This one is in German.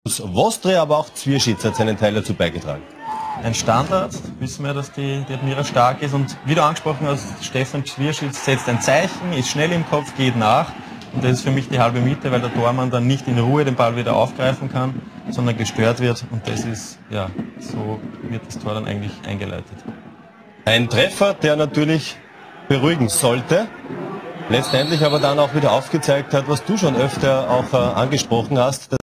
Vostre, aber auch Zwierschitz hat seinen Teil dazu beigetragen. Ein Standard, wissen wir, dass die Admira stark ist, und wie du angesprochen hast, Stefan Zwierschitz setzt ein Zeichen, ist schnell im Kopf, geht nach, und das ist für mich die halbe Miete, weil der Tormann dann nicht in Ruhe den Ball wieder aufgreifen kann, sondern gestört wird, und das ist, ja, so wird das Tor dann eigentlich eingeleitet. Ein Treffer, der natürlich beruhigen sollte, letztendlich aber dann auch wieder aufgezeigt hat, was du schon öfter auch angesprochen hast.